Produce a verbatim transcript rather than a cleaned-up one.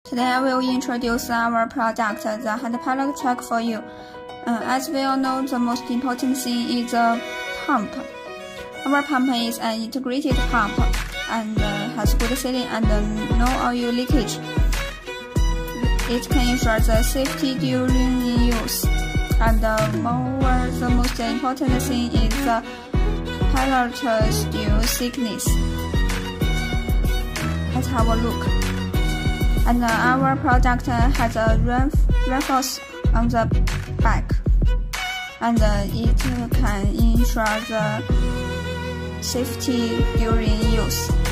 Today I will introduce our product, the hand pallet truck for you. Uh, as we all know, the most important thing is the pump. Our pump is an integrated pump and uh, has good sealing and uh, no oil leakage. It can ensure the safety during use. And uh, moreover, the most important thing is the pallet steel thickness. Let's have a look. And uh, our product has a reinforce on the back, and uh, it can ensure the safety during use.